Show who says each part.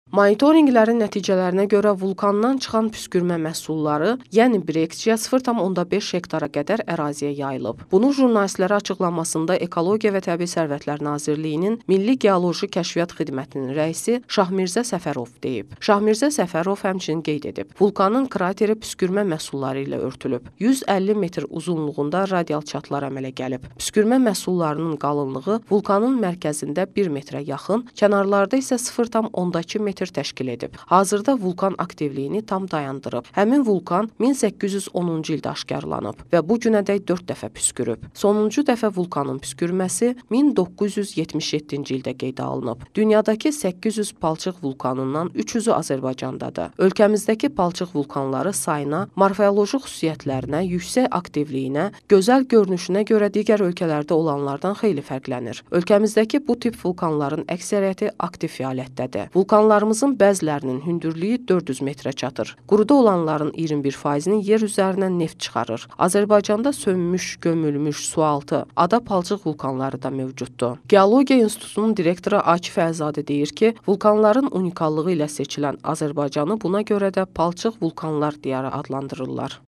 Speaker 1: Monitorinqlərin nəticələrinə görə vulkandan çıxan püskürmə məhsulları, yəni Breksiya 0,5 hektara qədər əraziyə yayılıb. Bunu jurnalistlərə açıqlamasında Ekologiya və Təbii Sərvətlər Nazirliyinin Milli Geoloji Kəşfiyyat Xidmətinin rəisi Şahmirzə Səfərov deyib. Şahmirzə Səfərov həmçinin qeyd edib, vulkanın krateri püskürmə məhsulları ilə örtülüb. 150 metr uzunluğunda radial çatlar əmələ gəlib. Püskürmə məhsullarının qalınlığı vulkanın mərkəzində 1 metrə yaxın, kənarlarda isə 0,2 metr təşkil edib. Hazırda vulkan aktivliyini tam dayandırıb. Həmin vulkan 1810-cu ildə aşkarlanıb və bu günədək 4 dəfə püskürüb. Sonuncu dəfə vulkanın püskürməsi 1977-ci ildə qeydə alınıb. Dünyadakı 800 palçıq vulkanından 300-ü Azərbaycandadır. Ölkəmizdəki palçıq vulkanları sayına, morfoloji xüsusiyyətlərinə, yüksək aktivliyinə, gözəl görünüşünə görə digər ölkələrdə olanlardan xeyli fərqlənir. Ölkəmizdəki bu tip vulkanların əksəriyyəti aktiv fəaliyyətdədir. Vulkanlarımızın bəzilərinin hündürlüyü 400 metrə çatır. Quruda olanların 21%-ni yer üzərinə neft çıxarır. Azərbaycanda sönmüş, gömülmüş, sualtı, ada palçıq vulkanları da mövcuddur. Geologiya İnstitutunun direktoru Akif Əlzadə deyir ki, vulkanların unikallığı ilə seçilən Azərbaycanı buna görə də palçıq vulkanlar diyarı adlandırırlar.